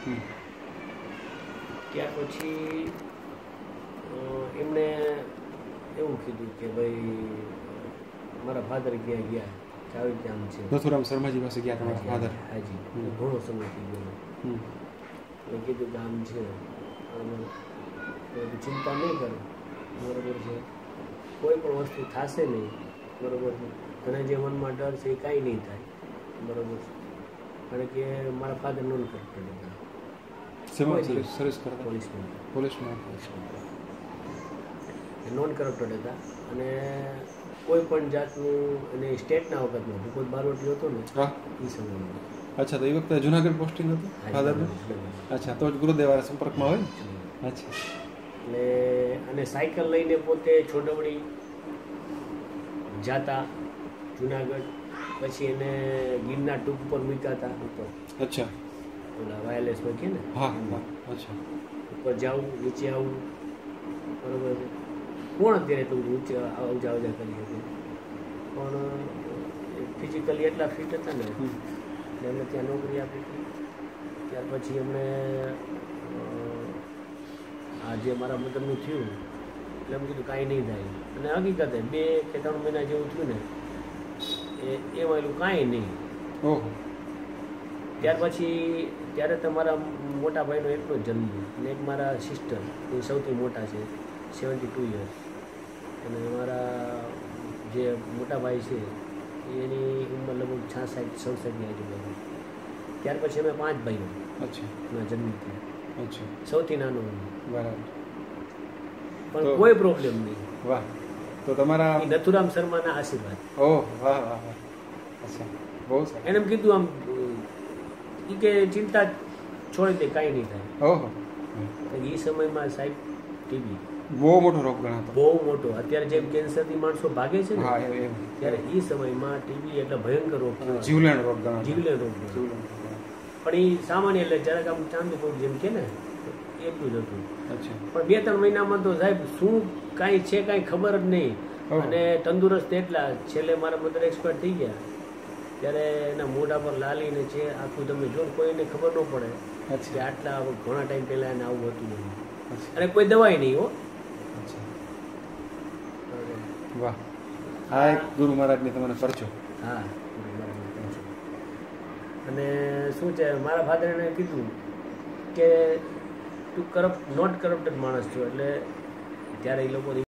ત્યાર પછી એમને એવું કીધું કે ભાઈ મારા ફાધર ક્યાં ગયા આવી રીતે આમ છે નથુરામ શર્માજી પાસે ગયા તમારા ફાધર? હાજી, ઘણો સમય થઈ ગયો. મેં કીધું કે આમ છે, ચિંતા નહીં કરો, બરોબર છે, કોઈ પણ વસ્તુ થશે નહીં, બરોબર છે, તને જે મનમાં ડર છે એ કાંઈ નહીં થાય, બરોબર છે. કારણ કે મારા ફાધર નોન કરપ્ટેડ હતા, પોલીસમાં નોન કરપ્ટેડ હતા અને કોઈ પણ જાતનું અને સ્ટેટના વખતમાં કોઈ બારોટી હતો ને એ સમયમાં. અચ્છા, તો એ વખતે જુનાગઢ પોસ્ટિંગ હતું ફાધરનું? અચ્છા, તો જ ગુરુદેવવાળા સંપર્કમાં હોય. અચ્છા, એટલે અને સાયકલ લઈને પોતે છોડવણી જાતા જુનાગઢ, પછી એને ગિરનાર ટૂંક ઉપર મૂકાતા ઉપર. અચ્છા, ઓલા વાયરલેસમાં કે ને. હા, અચ્છા, ઉપર જાવું, નીચે આવું, બરોબર છે. કોણ અત્યારે એટલું ઊંચે આવજા કરી શકે, પણ ફિઝિકલી એટલા ફિટ હતા ને એમને ત્યાં નોકરી આપી હતી. ત્યાર પછી એમણે આ જે મારા મદદનું થયું એટલે એમ કીધું કાંઈ નહીં થાય, અને હકીકતે 2 કે 3 મહિના જેવું થયું ને એમાં એલું કાંઈ નહીં. ત્યાર પછી ત્યારે તમારા મોટા ભાઈનો એકનો જન્મ અને એક મારા સિસ્ટર, એ સૌથી મોટા છે, 72 યર્સ, અને મારા જે મોટા ભાઈ છે એની ઉંમર લગભગ 66-67 આજુબાજુ. ત્યાર પછી અમે 5 ભાઈઓ ના જન્મ થયા, સૌથી નાનો. બરાબર, પણ કોઈ પ્રોબ્લેમ નહીં. વાહ, તો તમારા નથુરામ શર્માના આશીર્વાદ. ઓહ, વાહ વાહ વાહ. અચ્છા, બહુ સારું. એને કીધું આમ કે ચિંતા છોડી દે, કાંઈ નહીં થાય. ઓહો, એ સમયમાં સાહેબ ટીબી બહુ મોટો રોગ ગણાતો, બહુ મોટો. અત્યારે જેમ કેન્સરથી માણસો ભાગે છે ને, ત્યારે એ સમયમાં ટીબી એટલે ભયંકર રોગ, જીવલેણ રોગ ગણાતો. જીવલેણ રોગ. પણ એ સામાન્ય એટલે જરાક આમ ચાંદુ કોઈ જેમ કે ને એટલું જ હતું. પણ 2-3 મહિનામાં તો સાહેબ શું કાંઈ છે કાંઈ ખબર જ નહીં, અને તંદુરસ્ત એટલા. છેલ્લે મારા મધર એક્સપાયર થઈ ગયા ત્યારે એના મોઢા પર લાલીને છે આખું, તમે જો કોઈને ખબર ન પડે કે આટલા ઘણા ટાઈમ પહેલા એને આવું હતું નહીં, અને કોઈ દવાઈ નહીં. હો, વાહ. હા, ગુરુ મહારાજની તમને પરચો. હા, અને શું છે, મારા ફાધર એને કીધું કે તું નોટ કરપ્ટેડ માણસ છો, એટલે ત્યારે એ લોકો